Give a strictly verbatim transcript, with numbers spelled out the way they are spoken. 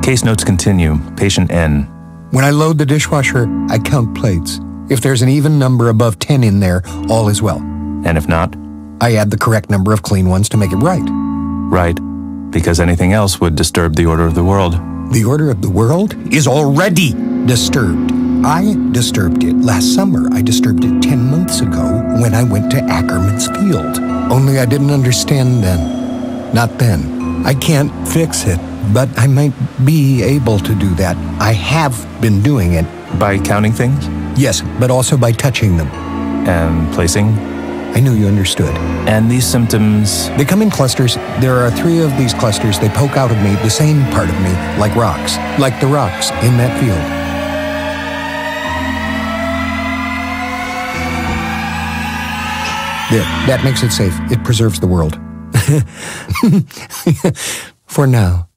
Case notes continue. Patient N. When I load the dishwasher, I count plates. If there's an even number above ten in there, all is well. And if not? I add the correct number of clean ones to make it right. Right. Because anything else would disturb the order of the world. The order of the world is already disturbed. I disturbed it last summer. I disturbed it ten months ago when I went to Ackerman's Field. Only I didn't understand then. Not then. I can't fix it, but I might be able to do that. I have been doing it. By counting things? Yes, but also by touching them. And placing? I knew you understood. And these symptoms? They come in clusters. There are three of these clusters. They poke out of me, the same part of me, like rocks. Like the rocks in that field. There, that makes it safe. It preserves the world. For now.